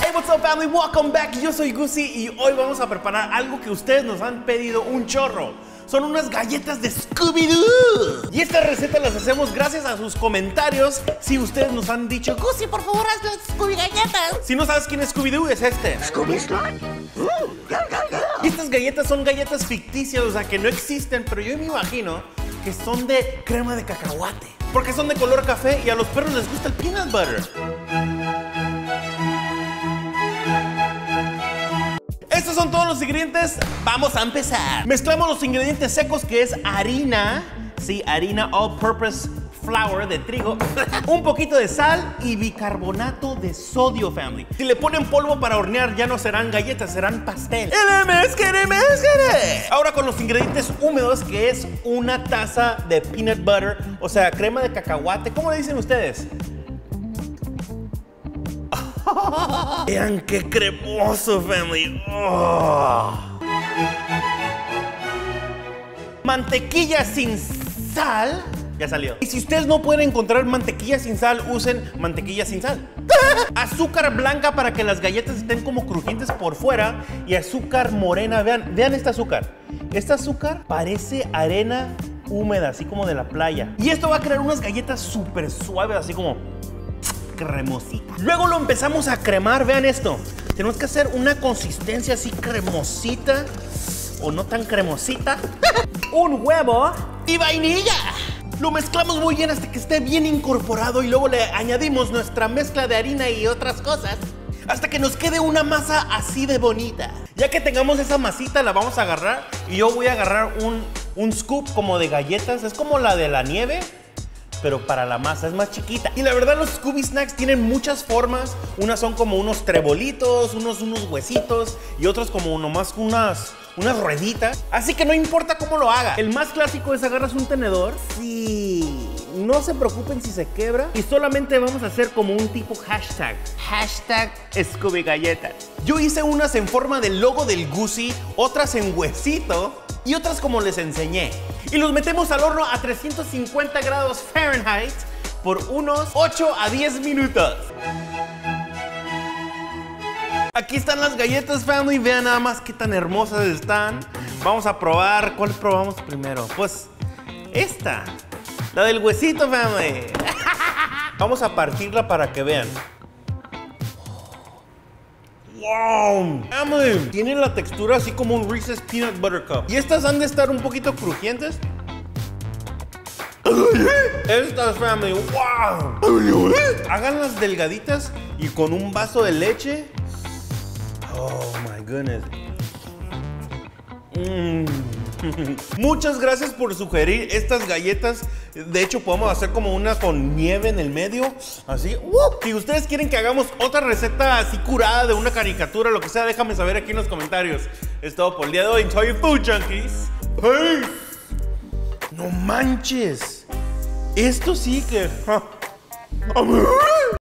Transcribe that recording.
Hey, what's up, family? Welcome back. Yo soy Gusi y hoy vamos a preparar algo que ustedes nos han pedido un chorro. Son unas galletas de Scooby-Doo. Y esta receta las hacemos gracias a sus comentarios. Si ustedes nos han dicho, Gusi, por favor, haz las Scooby galletas. Si no sabes quién es Scooby-Doo, es este. Y estas galletas son galletas ficticias, o sea, que no existen, pero yo me imagino que son de crema de cacahuate. Porque son de color café y a los perros les gusta el peanut butter. Estos son todos los ingredientes, vamos a empezar. Mezclamos los ingredientes secos, que es harina, sí, harina all-purpose flour de trigo, un poquito de sal y bicarbonato de sodio, family. Si le ponen polvo para hornear, ya no serán galletas, serán pastel. Ahora con los ingredientes húmedos, que es una taza de peanut butter, o sea, crema de cacahuate. ¿Cómo le dicen ustedes? Vean qué cremoso, family. Mantequilla sin sal. Ya salió. Y si ustedes no pueden encontrar mantequilla sin sal, usen mantequilla sin sal. Azúcar blanca para que las galletas estén como crujientes por fuera. Y azúcar morena. Vean este azúcar. Este azúcar parece arena húmeda, así como de la playa. Y esto va a crear unas galletas súper suaves, así como cremosita. Luego lo empezamos a cremar, vean esto. Tenemos que hacer una consistencia así cremosita o no tan cremosita. Un huevo y vainilla. Lo mezclamos muy bien hasta que esté bien incorporado y luego le añadimos nuestra mezcla de harina y otras cosas hasta que nos quede una masa así de bonita. Ya que tengamos esa masita, la vamos a agarrar y yo voy a agarrar un scoop como de galletas. Es como la de la nieve, pero para la masa es más chiquita. Y la verdad, los Scooby Snacks tienen muchas formas. Unas son como unos trebolitos, unos huesitos y otros como nomás unas rueditas. Así que no importa cómo lo haga. El más clásico es agarras un tenedor. Sí, no se preocupen si se quebra. Y solamente vamos a hacer como un tipo hashtag. Hashtag Scooby Galletas. Yo hice unas en forma del logo del Gusi, otras en huesito y otras como les enseñé. Y los metemos al horno a 350 grados Fahrenheit por unos 8 a 10 minutos. Aquí están las galletas, family. Vean nada más qué tan hermosas están. Vamos a probar. ¿Cuál probamos primero? Pues esta, la del huesito, family. Vamos a partirla para que vean. ¡Wow! Family, tiene la textura así como un Reese's Peanut Butter Cup. Y estas han de estar un poquito crujientes. Estas, family, ¡wow! Háganlas delgaditas y con un vaso de leche. Oh my goodness. Muchas gracias por sugerir estas galletas. De hecho, podemos hacer como una con nieve en el medio. Así. Si ustedes quieren que hagamos otra receta así curada de una caricatura, lo que sea, déjame saber aquí en los comentarios. Es todo por el día de hoy. Enjoy your food, junkies. Peace. No manches. Esto sí que...